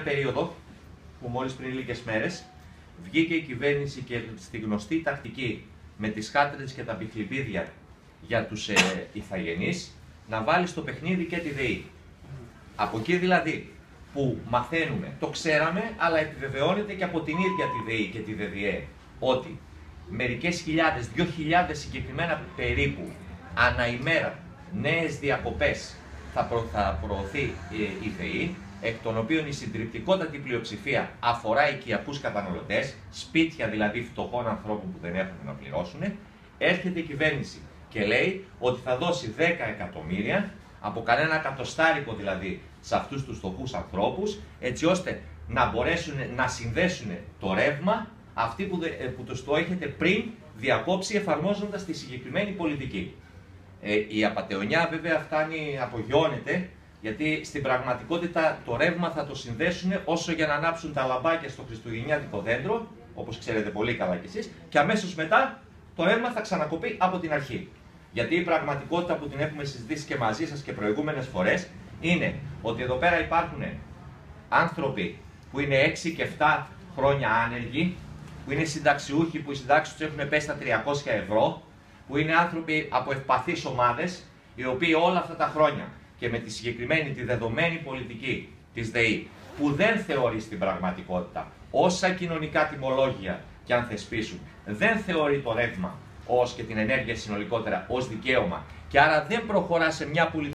περίοδο που μόλις πριν λίγες μέρες βγήκε η κυβέρνηση και στη γνωστή τακτική με τις χάτρες και τα πιχλιπίδια για τους ηθαγενείς να βάλει στο παιχνίδι και τη ΔΕΗ. Από εκεί δηλαδή που μαθαίνουμε, το ξέραμε, αλλά επιβεβαιώνεται και από την ίδια τη ΔΕΗ και τη ΔΔΕ, ότι μερικές χιλιάδες, 2.000 συγκεκριμένα περίπου, ανά ημέρα νέες διακοπές θα προωθεί η ΔΕΗ, εκ των οποίων η συντριπτικότατη πλειοψηφία αφορά οικιακούς καταναλωτές, σπίτια δηλαδή φτωχών ανθρώπων που δεν έχουν να πληρώσουν. Έρχεται η κυβέρνηση και λέει ότι θα δώσει 10 εκατομμύρια, από κανένα εκατοστάρικο δηλαδή, σε αυτούς τους φτωχούς ανθρώπους, έτσι ώστε να μπορέσουν να συνδέσουν το ρεύμα, αυτοί που τους το έχετε πριν διακόψει εφαρμόζοντας τη συγκεκριμένη πολιτική. Η απατεωνιά βέβαια απογειώνεται, γιατί στην πραγματικότητα το ρεύμα θα το συνδέσουν όσο για να ανάψουν τα λαμπάκια στο χριστουγεννιάτικο δέντρο, όπως ξέρετε πολύ καλά κι εσείς, και αμέσως μετά το ρεύμα θα ξανακοπεί από την αρχή. Γιατί η πραγματικότητα που την έχουμε συζητήσει και μαζί σας και προηγούμενες φορές είναι ότι εδώ πέρα υπάρχουν άνθρωποι που είναι 6 και 7 χρόνια άνεργοι, που είναι συνταξιούχοι που οι συντάξεις τους έχουν πέσει στα 300 ευρώ, που είναι άνθρωποι από ευπαθείς ομάδες, οι οποίοι όλα αυτά τα χρόνια και με τη συγκεκριμένη, τη δεδομένη πολιτική της ΔΕΗ, που δεν θεωρεί στην πραγματικότητα όσα κοινωνικά τιμολόγια και αν θεσπίσουν, δεν θεωρεί το ρεύμα ως και την ενέργεια συνολικότερα ως δικαίωμα, και άρα δεν προχωρά σε μια πολιτική